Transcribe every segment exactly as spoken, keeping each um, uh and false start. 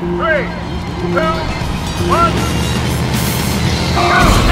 Three, two, one, go!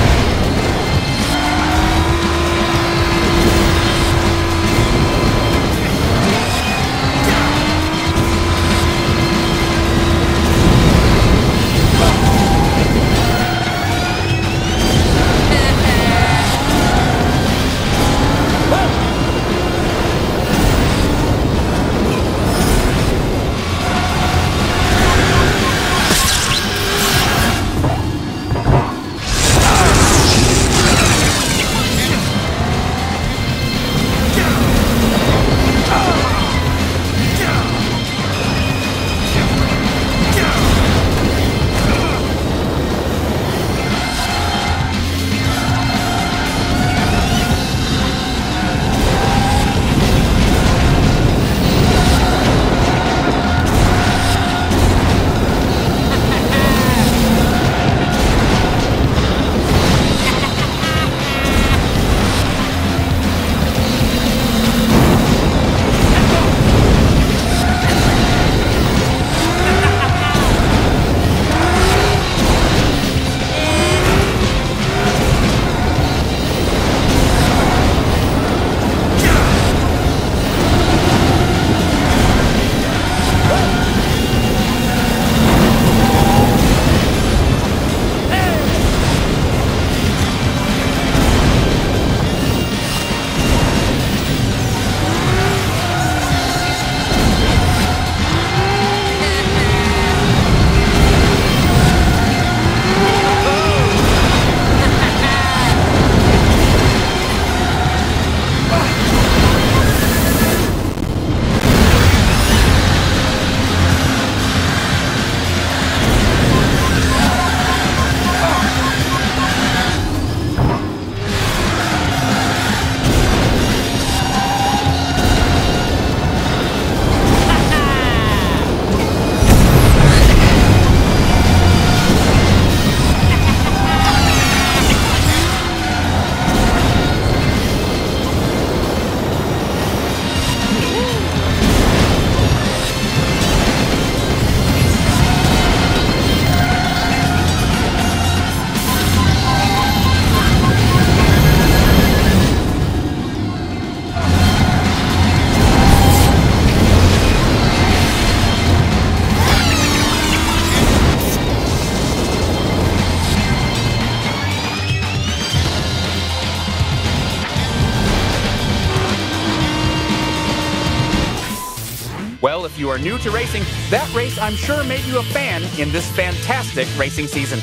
Well, if you are new to racing, that race I'm sure made you a fan in this fantastic racing season.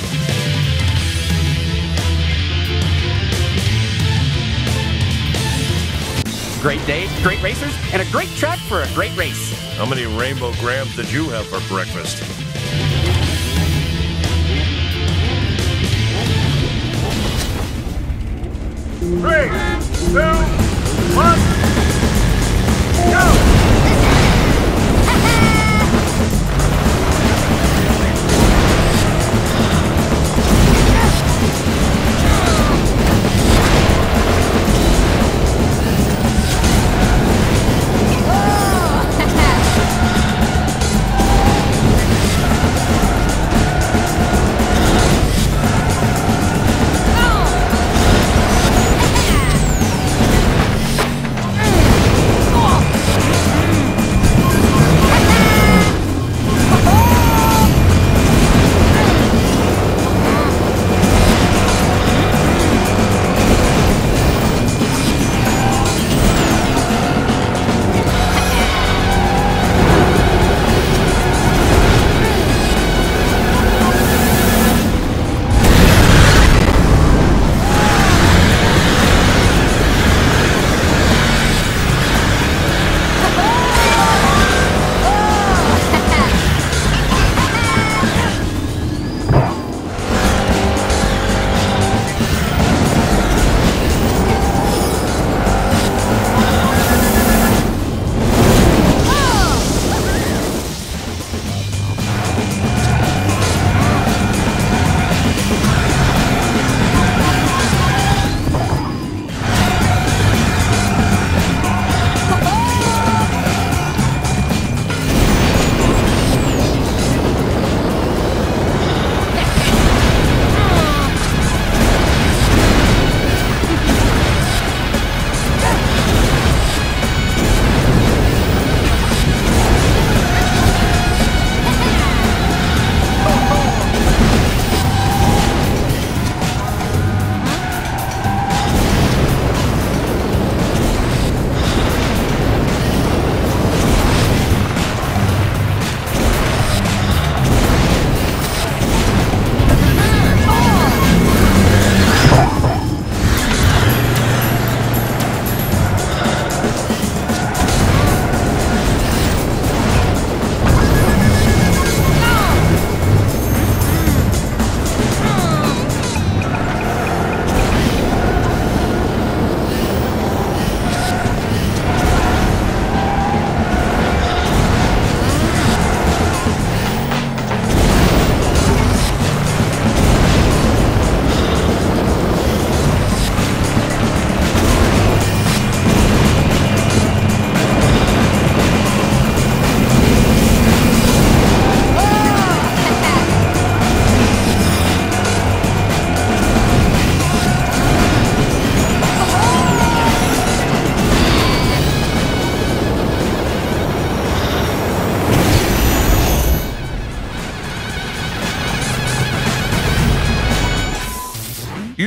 Great day, great racers, and a great track for a great race. How many Rainbow Grams did you have for breakfast? Three, two, one, go!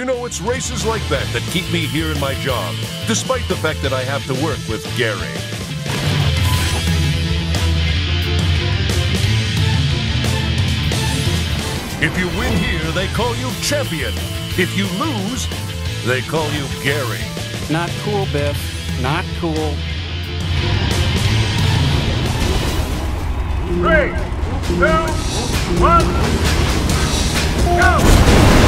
know, it's races like that that keep me here in my job, despite the fact that I have to work with Gary. If you win here, they call you champion. If you lose, they call you Gary. Not cool, Biff. Not cool. Three, two, one, go!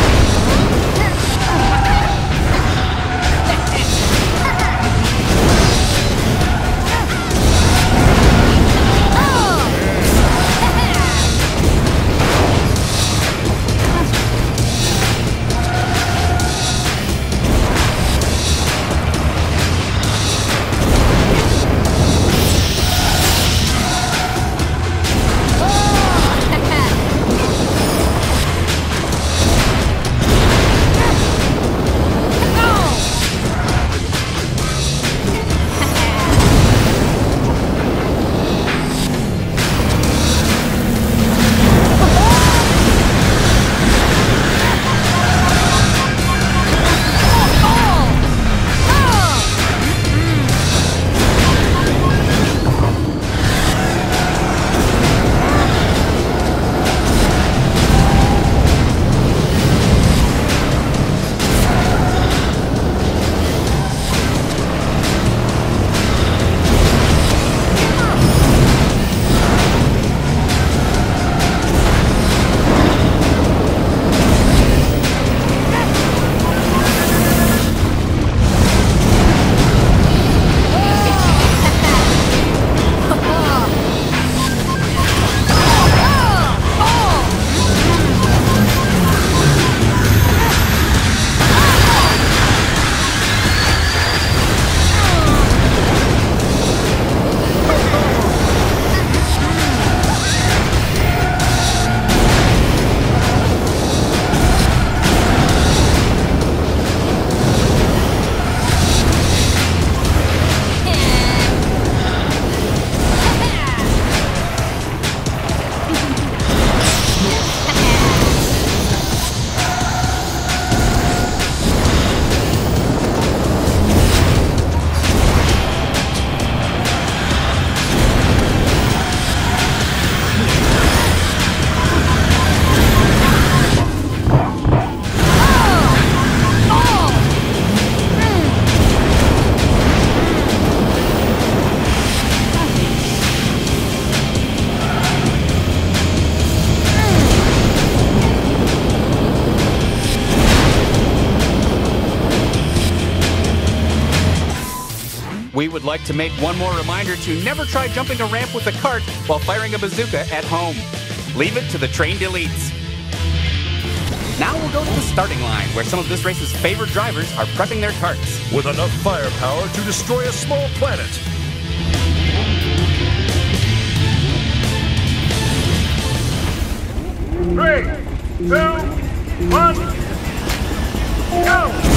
We would like to make one more reminder to never try jumping a ramp with a cart while firing a bazooka at home. Leave it to the trained elites. Now we'll go to the starting line, where some of this race's favorite drivers are prepping their carts. With enough firepower to destroy a small planet. Three, two, one, go!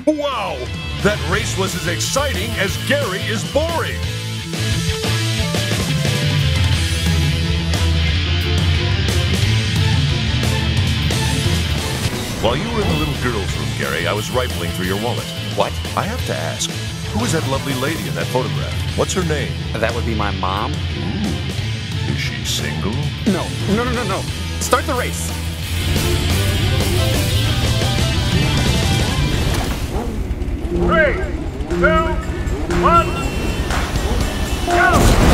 Wow! That race was as exciting as Gary is boring! While you were in the little girl's room, Gary, I was rifling through your wallet. What? I have to ask, who is that lovely lady in that photograph? What's her name? That would be my mom. Ooh, is she single? No, no, no, no, no. Start the race. Three, two, one, go!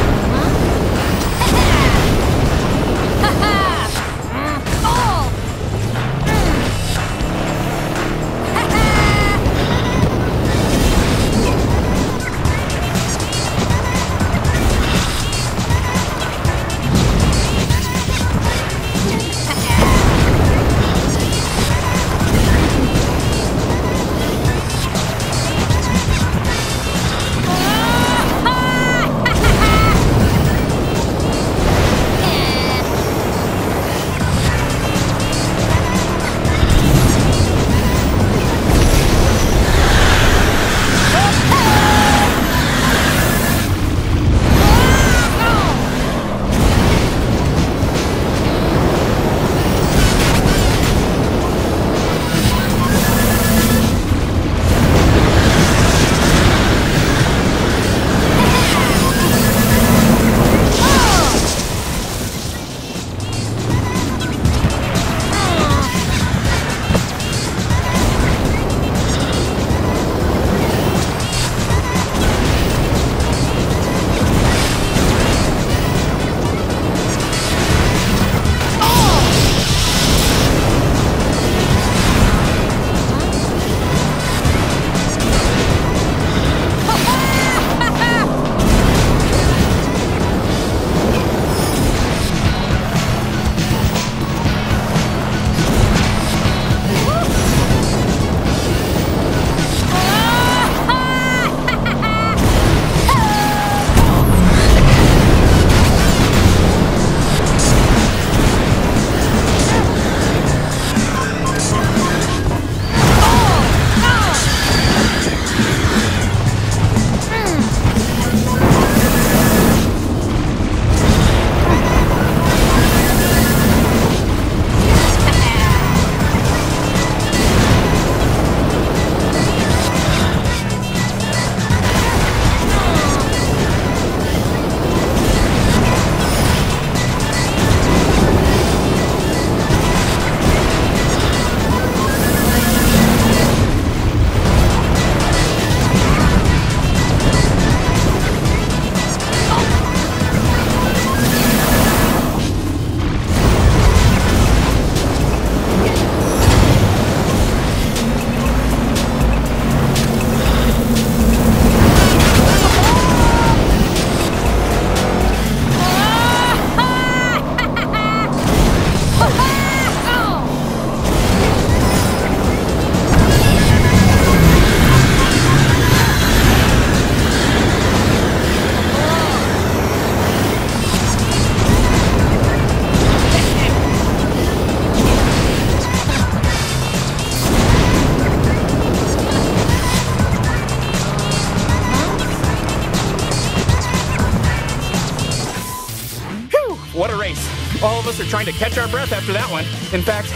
All of us are trying to catch our breath after that one. In fact,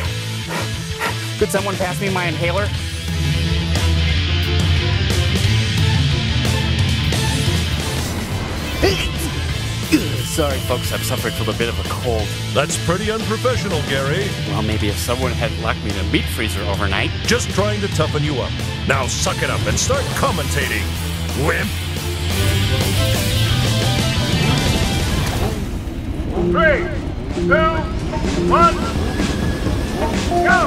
could someone pass me my inhaler? Sorry, folks, I'm suffering from a bit of a cold. That's pretty unprofessional, Gary. Well, maybe if someone had locked me in a meat freezer overnight. Just trying to toughen you up. Now suck it up and start commentating, wimp. Three, two, one, go!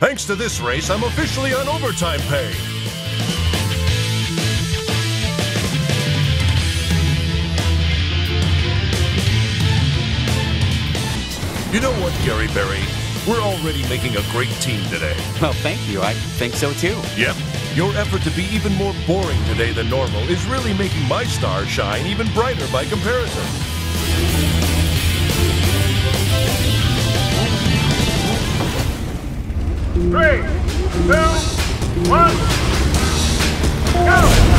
Thanks to this race, I'm officially on overtime pay. You know what, Gary Berry? We're already making a great team today. Well, thank you. I think so too. Yep. Your effort to be even more boring today than normal is really making my star shine even brighter by comparison. Three, two, one, go!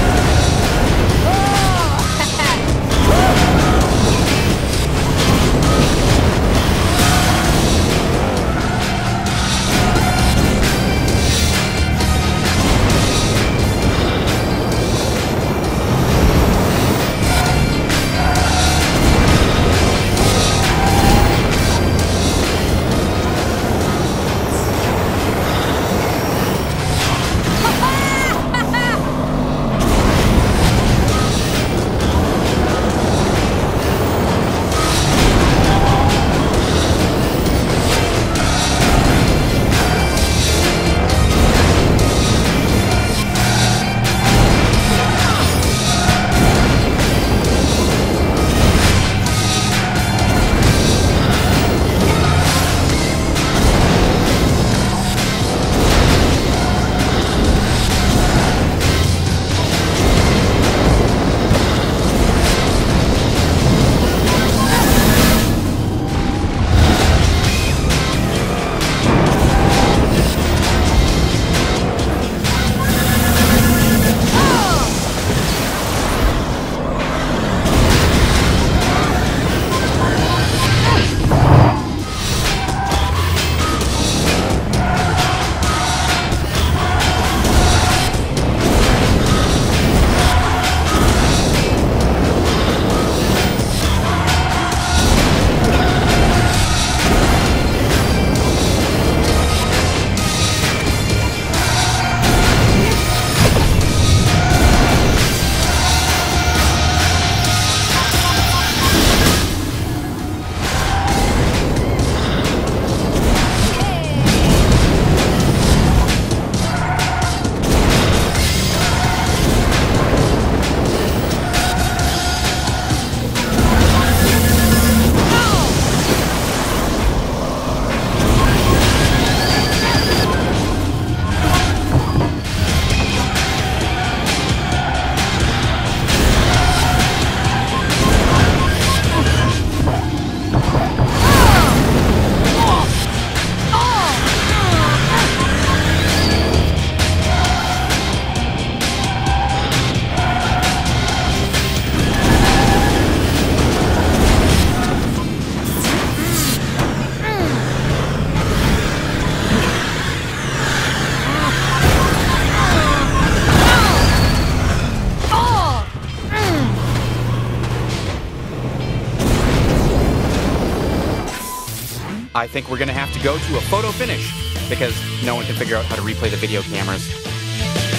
I think we're going to have to go to a photo finish because no one can figure out how to replay the video cameras.